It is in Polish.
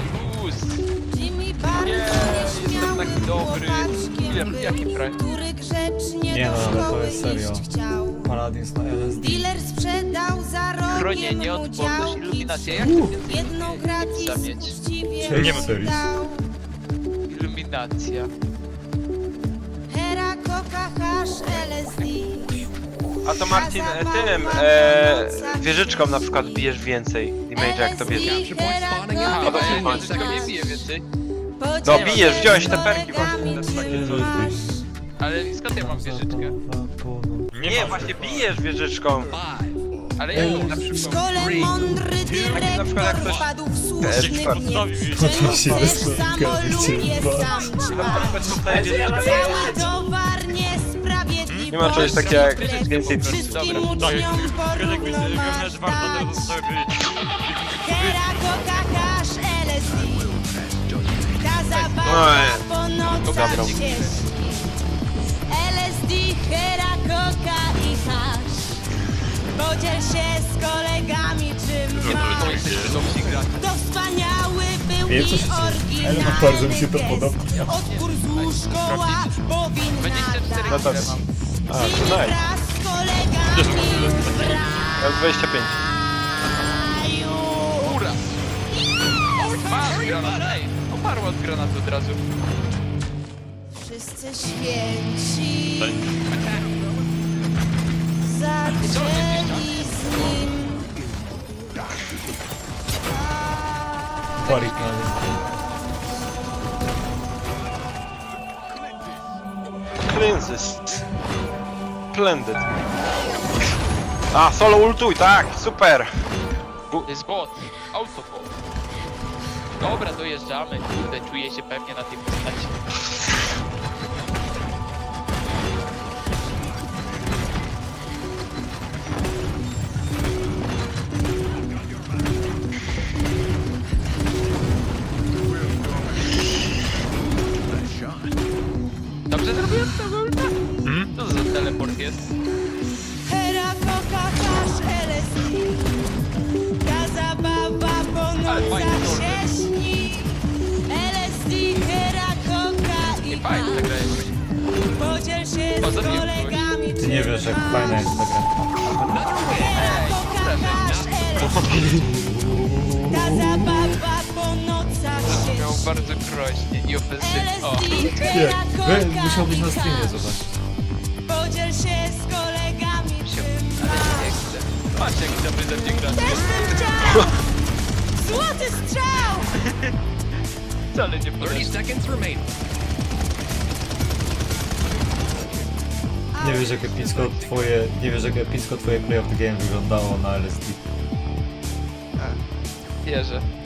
Plus. Nie, jestem taki dobry. Jaki prawie? Nie no, ale to jest serio. Paladins na LSD. Chronienie, odporność, iluminacja. Jak to mieć? Nie ma serii. Iluminacja. A to Marcin, tym wieżyczką na przykład bijesz więcej damage'a jak to bierzesz. A to nie bije więcej. No bijesz, wziąłeś te perki właśnie. To jest takie coś. Ale skąd ja mam wieżyczkę? Nie, właśnie bijesz wieżyczką. Ale ja na przykład. Taki na przykład jak ktoś... Oczywiście jest to Nie ma czegoś takiego jak więcej Dobra. To zabrał. LSD, Hera, Coca i hasz. Podziel się z kolegami czym masz. To wspaniały był Wiem, co i się dzieje. Ale oryginalny bardzo mi się to gest. podoba. Odpór wzdłuż koła powinna 24 No dać. tak. A, to Tymi daj. wraz z kolegami Ja 25. Ura! Masz granat, ej! Oparła od granatu od razu. Wszyscy święci zaczęli z nim. Parik na LSD. Princess. Splendid. A, solo ultuj, tak, super. Jest bot. Autobot. Dobra, dojeżdżamy. Kurde, czuję się pewnie na tej postaci. Dobrze zrobiłem to ulta? Co to za teleport jest? Hera, Coca, hasz, LSD. Ta zabawa po Ale fajny nocach torby. się śni. LSD, Hera, Coca i Fajnie ta gra jest. podziel się O, z zabiłem kolegami Ty nie wiesz jak fajna jest ta gra. Hera, Coca, hasz, LSD. Ta zabawa po nocach się Miał bardzo groźnie i ofensywnie. O, LSD, Hera, Coca Musiałbyś na i streamie hasz. zobaczyć. Podziel się z kolegami się czym ale nie masz. chcę. Patrz jaki dobry ze mnie gra. Też bym chciał! Złoty strzał! Wcale nie podeszł. Nie wiesz jak epicko twoje play of the game wyglądało na LSD. Wierzę.